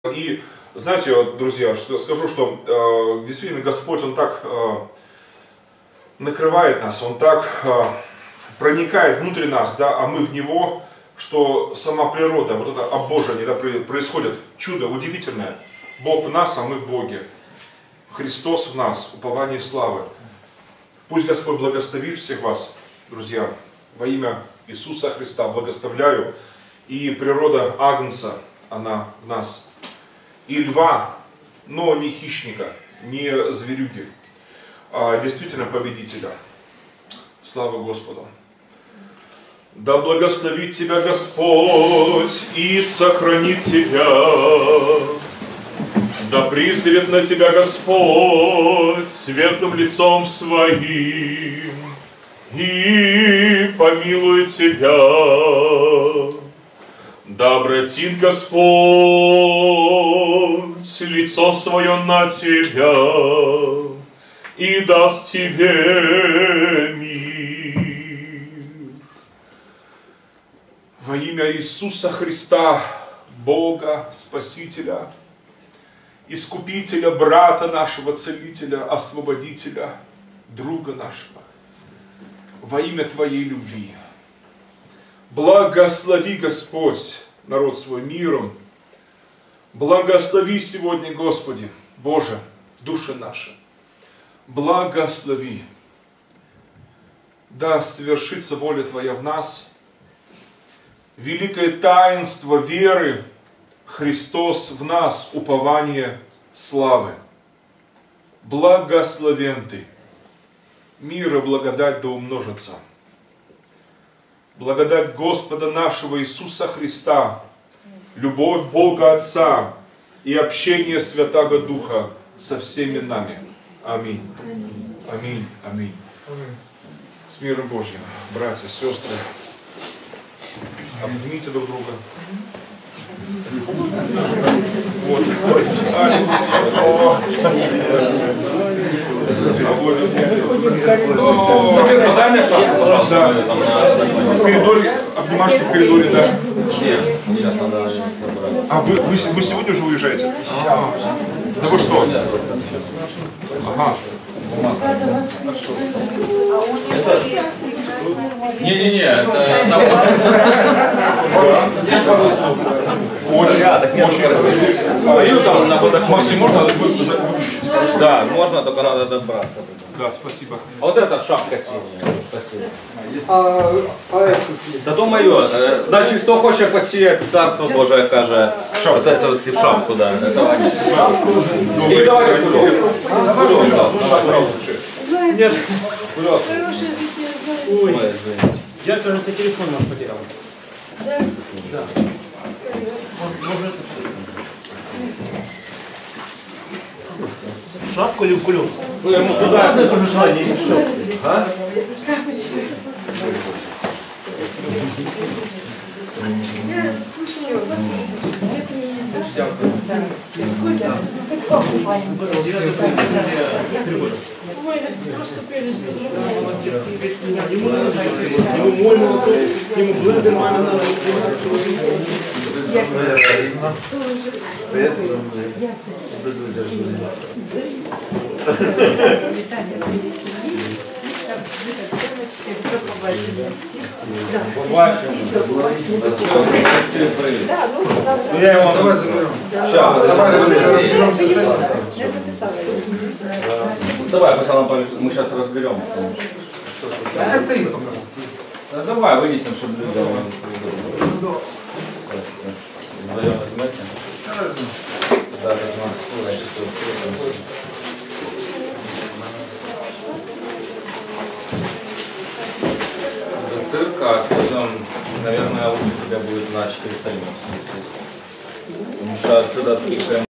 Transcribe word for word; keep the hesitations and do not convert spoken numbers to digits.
И знаете, вот, друзья, что скажу, что э, действительно Господь, Он так э, накрывает нас, Он так э, проникает внутрь нас, да, а мы в Него, что сама природа, вот это обожение, да, происходит чудо удивительное. Бог в нас, а мы в Боге. Христос в нас, упование славы. Пусть Господь благословит всех вас, друзья, во имя Иисуса Христа благословляю. И природа Агнца, она в нас. И льва, но не хищника, не зверюги, а действительно победителя. Слава Господу! Да благословит тебя Господь и сохранит тебя. Да призрит на тебя Господь светлым лицом своим и помилует тебя. Да обратит Господь лицо свое на тебя и даст тебе мир. Во имя Иисуса Христа, Бога, Спасителя, Искупителя, брата нашего, Целителя, Освободителя, друга нашего, во имя Твоей любви, благослови, Господь, народ свой миром. Благослови сегодня, Господи, Боже, души наши. Благослови. Да свершится воля Твоя в нас. Великое таинство веры, Христос в нас, упование славы. Благословен Ты. Мир и благодать да умножится. Благодать Господа нашего Иисуса Христа, любовь Бога Отца и общение Святаго Духа со всеми нами. Аминь. Аминь. Аминь. С миром Божьим, братья, сестры, обнимите друг друга. Вот. Подай мне шапку, пожалуйста. В коридоре, обнимашки в коридоре, да. А вы, вы, вы сегодня уже уезжаете? А, да вы что? Ага. Не-не-не, это... Очень, очень красиво. Максим, можно выключить? Хорошо? Да, можно, только надо добраться. Да, спасибо. А вот эта шапка синяя. Спасибо. А, а это? Да то мое. Значит, кто хочет посеять Царство Божие, каже, вот это вот в шапку, да. Это они. И давайте кулек. Нет. Кулек. Ой, я, кажется, телефон наш потерял. Да? Да. Может, шапку или кулек? Вы ему куда? Желание, что? А? Просто прелесть поздравляю. Ему мой молоток, ему блендер мама надо. Я его заберу. Давай, мы сейчас разберем. Я стою только. Давай, вынесем, чтобы люди вдвоем возьмете. Да, до цирка отсюда, наверное, лучше тебя будет на четыреста минут. Потому что отсюда